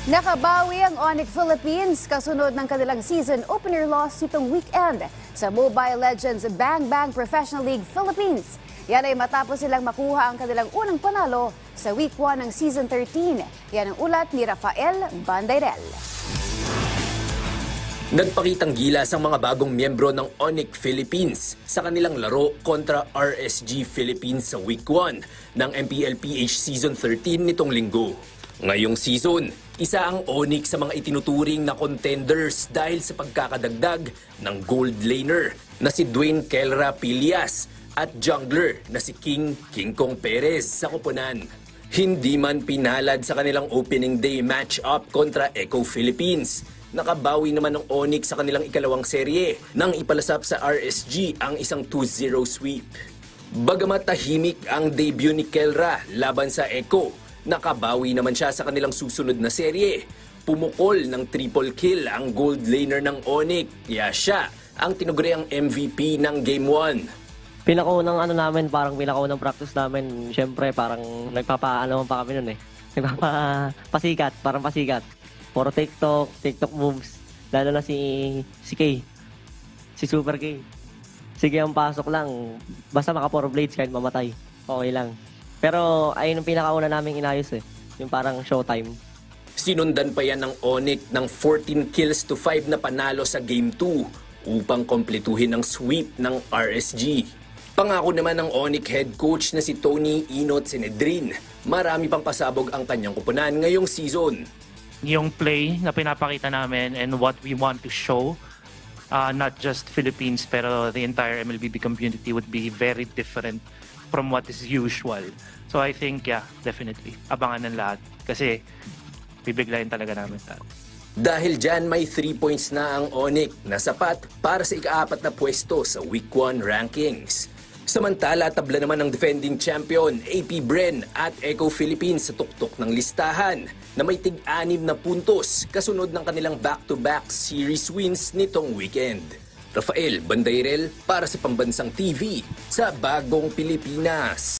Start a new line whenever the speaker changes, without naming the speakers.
Nakabawi ang Onyx Philippines kasunod ng kanilang season opener loss nitong weekend sa Mobile Legends Bang Bang Professional League Philippines. Yan ay matapos silang makuha ang kanilang unang panalo sa week 1 ng season 13. Yan ang ulat ni Rafael Bandairel.
Nagpakitang gilas ang mga bagong miyembro ng Onyx Philippines sa kanilang laro kontra RSG Philippines sa week 1 ng MPLPH season 13 nitong linggo. Ngayong season, isa ang Onyx sa mga itinuturing na contenders dahil sa pagkakadagdag ng gold laner na si Dwayne Kelra Pilias at jungler na si King Kong Perez sa koponan. Hindi man pinalad sa kanilang opening day match-up kontra Echo Philippines, nakabawi naman ng Onyx sa kanilang ikalawang serye nang ipalasap sa RSG ang isang 2-0 sweep. Bagamat tahimik ang debut ni Kelra laban sa Echo, nakabawi naman siya sa kanilang susunod na serye. Pumukol ng triple kill ang gold laner ng Onyx, kaya siya ang tinuguri ang MVP ng Game 1.
Pinakaunang pinakaunang practice namin, syempre parang nagpapaano pa kami nun eh. Nagpapasikat, parang pasikat. Puro TikTok moves. Lalo na si K, si Super K. Sige ang pasok lang, basta maka 4 blades kahit mamatay, okay lang. Pero ayun ang pinakauna naming inayos eh, yung parang showtime.
Sinundan pa yan ng Onyx ng 14 kills to 5 na panalo sa Game 2 upang kompletuhin ang sweep ng RSG. Pangako naman ng Onyx head coach na si Tony Inot Sinedrin, marami pang pasabog ang kanyang kupunan ngayong season.
Yung play na pinapakita namin and what we want to show, not just Philippines pero the entire MLBB community would be very different from what is usual. So I think, yeah, definitely. Abangan ng lahat. Kasi bibiglayin talaga namin lahat.
Dahil dyan may 3 points na ang Onyx na sapat para sa ika-4 na pwesto sa Week 1 rankings. Samantala, tabla naman ng defending champion AP Bren at Echo Philippines sa tuktok ng listahan na may tig-6 na puntos kasunod ng kanilang back-to-back series wins nitong weekend. Rafael Bandairel para sa Pambansang TV sa Bagong Pilipinas.